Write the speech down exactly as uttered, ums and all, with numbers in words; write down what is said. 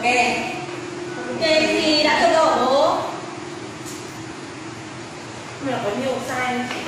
ok thì đã cho đủ. Nhưng mà có nhiều size.